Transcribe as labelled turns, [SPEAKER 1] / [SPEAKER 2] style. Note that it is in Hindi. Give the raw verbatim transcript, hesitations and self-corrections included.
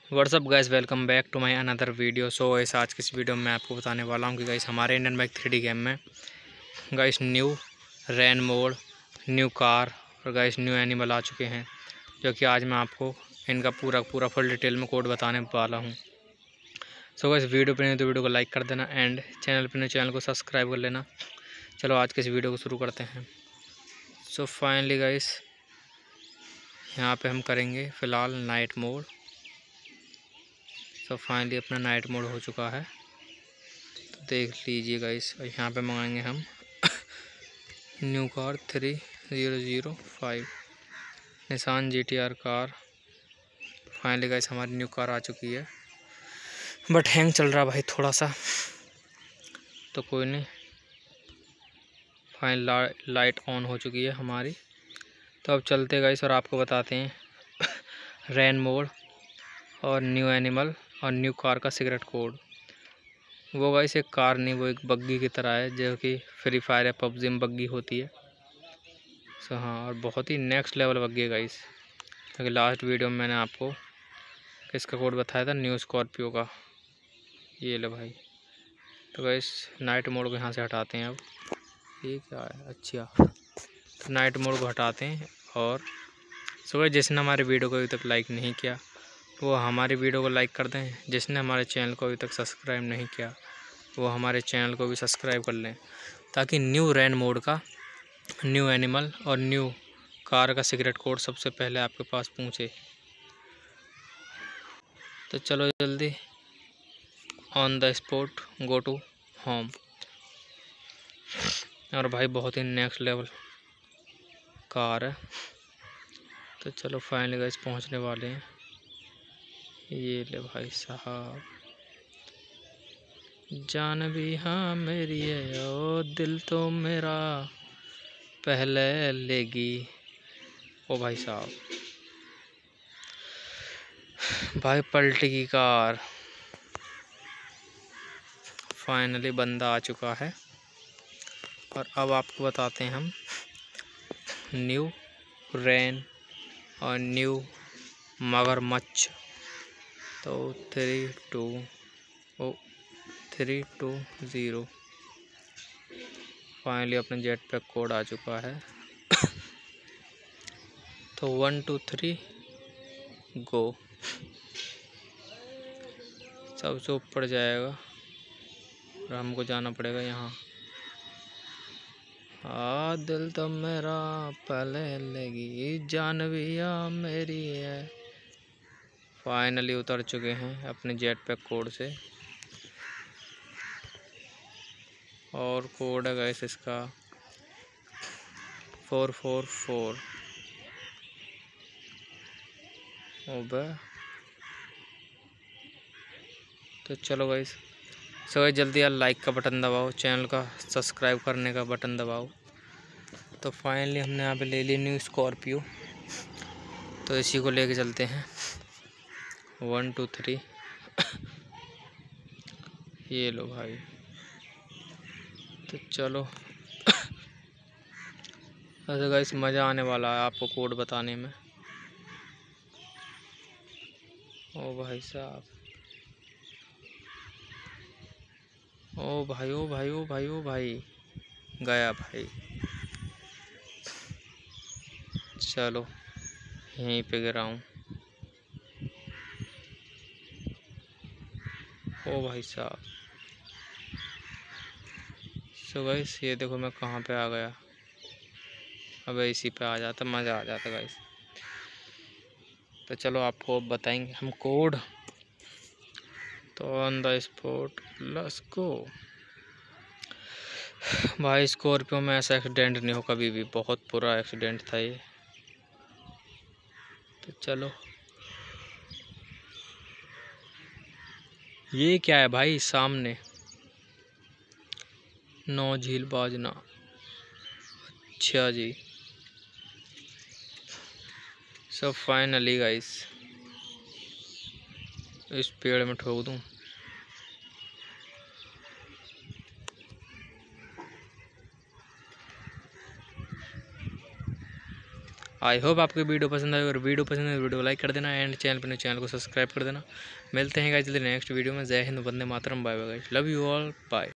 [SPEAKER 1] WhatsApp guys, welcome back to my another video. So guys, आज की इस वीडियो में मैं आपको बताने वाला हूं कि गाइस हमारे Indian bike three D game में guys new rain mode, new car और गाइस न्यू एनिमल आ चुके हैं, जो कि आज मैं आपको इनका पूरा पूरा फुल डिटेल में कोड बताने वाला हूं। सो गाइस, वीडियो पर नहीं तो वीडियो को लाइक कर देना एंड चैनल पर नहीं चैनल को सब्सक्राइब कर लेना। चलो आज के इस वीडियो को शुरू करते हैं। सो फाइनली गाइस, यहाँ पर हम करेंगे फ़िलहाल नाइट मोड। तो फाइनली अपना नाइट मोड हो चुका है, तो देख लीजिए गाइस। यहाँ पे मंगाएंगे हम new car three zero zero five Nissan G T R car. Finally guys हमारी न्यू कार आ चुकी है, बट हैंग चल रहा भाई थोड़ा सा, तो कोई नहीं। फाइनल ला, लाइट ऑन हो चुकी है हमारी। तो अब चलते गाइस और आपको बताते हैं रैन मोड और न्यू एनिमल और न्यू कार का सीक्रेट कोड। वो गाइस एक कार नहीं, वो एक बग्गी की तरह है, जो कि फ्री फायर या पबजी में बग्गी होती है। सो हाँ, और बहुत ही नेक्स्ट लेवल बग्गी है गाइस, क्योंकि लास्ट वीडियो में मैंने आपको किसका कोड बताया था, न्यू स्कॉर्पियो का। ये ले भाई। तो गाइस नाइट मोड को यहाँ से हटाते हैं। अब ये क्या है, अच्छा, तो नाइट मोड को हटाते हैं। और सो गाइस, जिसने हमारे वीडियो को अभी तक लाइक नहीं किया वो हमारी वीडियो को लाइक कर दें। जिसने हमारे चैनल को अभी तक सब्सक्राइब नहीं किया वो हमारे चैनल को भी सब्सक्राइब कर लें, ताकि न्यू रैन मोड का, न्यू एनिमल और न्यू कार का सीक्रेट कोड सबसे पहले आपके पास पहुंचे। तो चलो जल्दी on the spot go to home. और भाई बहुत ही नेक्स्ट लेवल कार है। तो चलो फाइनली गाइस पहुंचने वाले हैं। ये ले भाई साहब, जान भी हाँ मेरी है ओ दिल तो मेरा पहले लेगी। ओ भाई साहब, भाई पलटी की कार। फाइनली बंदा आ चुका है, और अब आपको बताते हैं हम न्यू रैन और न्यू मगरमच्छ। तो three two O three two zero finally अपना जेट पैक कोड आ चुका है। तो वन टू थ्री गो, सबसे ऊपर जाएगा और हमको जाना पड़ेगा यहाँ। आ दिल तो मेरा पहले लेगी, जान भी या मेरी है। फाइनली उतर चुके हैं अपने जेट पैक कोड से, और कोड है गाइस इसका फोर फोर फोर। ओबे, तो चलो गाइस, सो गाइस जल्दी यार लाइक का बटन दबाओ, चैनल का सब्सक्राइब करने का बटन दबाओ। तो फाइनली हमने यहाँ पे ले ली न्यू स्कॉर्पियो, तो इसी को लेके चलते हैं। वन टू थ्री ये लो भाई। तो चलो ऐसे गाइस मज़ा आने वाला है आपको कोड बताने में। ओ भाई साहब, ओ भाई ओ भाई ओ भाई ओ भाई गया भाई। चलो यहीं पे गिरा हूँ। ओ भाई साहब, सो गाइस ये देखो मैं कहाँ पे आ गया। अब इसी पे आ जाता, मज़ा आ जाता गाइस। तो चलो आपको अब बताएंगे हम कोड। तो on the spot let's go. भाई स्कॉर्पियो में ऐसा एक्सीडेंट नहीं हो कभी भी, बहुत बुरा एक्सीडेंट था ये। तो चलो, ये क्या है भाई सामने, नौ झील बाजना। अच्छा जी, सो फाइनली गाइस इस पेड़ में ठोक दूं। आई होप आपको वीडियो पसंद आए, और वीडियो पसंद है वीडियो लाइक कर देना एंड चैनल पर चैनल को सब्सक्राइब कर देना। मिलते हैं गाइस जल्दी नेक्स्ट वीडियो में। Jai Hind, Vande Mataram, bye bye guys, love you all, bye.